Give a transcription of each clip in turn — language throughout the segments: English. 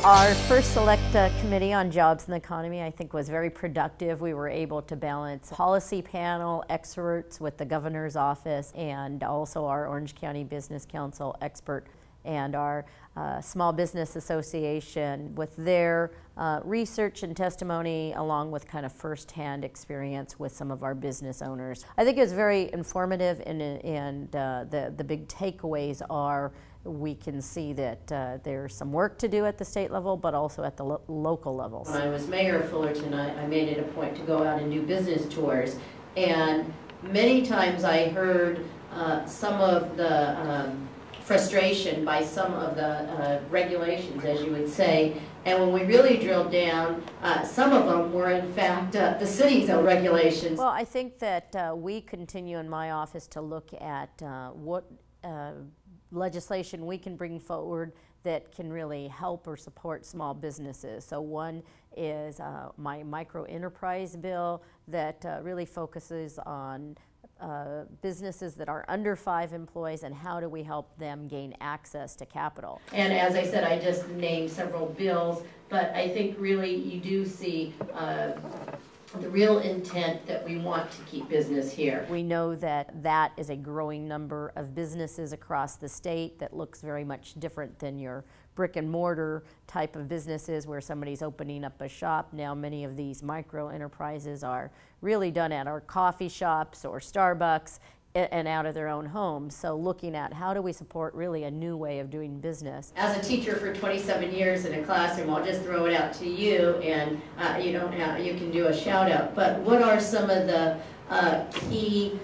Our first select committee on jobs and the economy, I think, was very productive. We were able to balance policy panel experts with the governor's office and also our Orange County Business Council expert and our Small Business Association with their research and testimony, along with kind of firsthand experience with some of our business owners. I think it was very informative, and the big takeaways are we can see that there's some work to do at the state level, but also at the local levels. When I was mayor of Fullerton, I made it a point to go out and do business tours, and many times I heard some of the frustration by some of the regulations, as you would say, and when we really drilled down, some of them were in fact the city's own regulations. Well, I think that we continue in my office to look at what legislation we can bring forward that can really help or support small businesses. So one is my micro enterprise bill that really focuses on businesses that are under 5 employees and how do we help them gain access to capital. And as I said, I just named several bills, but I think really you do see the real intent that we want to keep business here. We know that that is a growing number of businesses across the state that looks very much different than your brick and mortar type of businesses where somebody's opening up a shop. Now many of these micro enterprises are really done at our coffee shops or Starbucks and out of their own homes. So looking at how do we support really a new way of doing business. As a teacher for 27 years in a classroom, I'll just throw it out to you, and you can do a shout out, but what are some of the key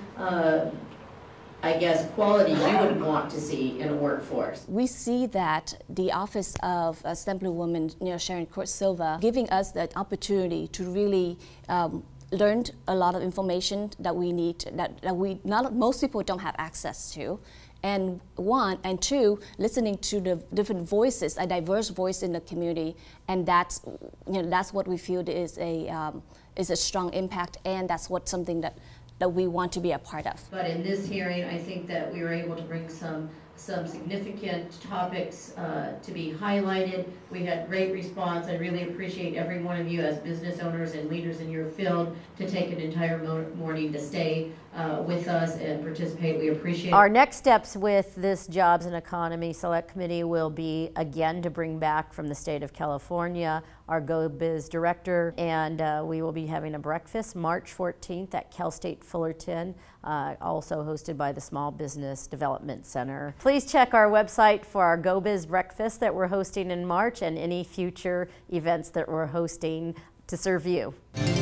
I guess, qualities you would want to see in a workforce? We see that the Office of Assemblywoman Sharon Court Silva giving us the opportunity to really learn a lot of information that we need, that most people don't have access to. And one, and two, listening to the different voices, a diverse voice in the community, and that's what we feel is a strong impact, and that's something that we want to be a part of. But in this hearing, I think that we were able to bring some significant topics to be highlighted. We had great response. I really appreciate every one of you as business owners and leaders in your field to take an entire morning to stay with us and participate. We appreciate it. Our next steps with this Jobs and Economy Select Committee will be, again, to bring back from the state of California our GoBiz director, and we will be having a breakfast March 14th at Cal State Fullerton, also hosted by the Small Business Development Center. Please check our website for our GoBiz breakfast that we're hosting in March and any future events that we're hosting to serve you.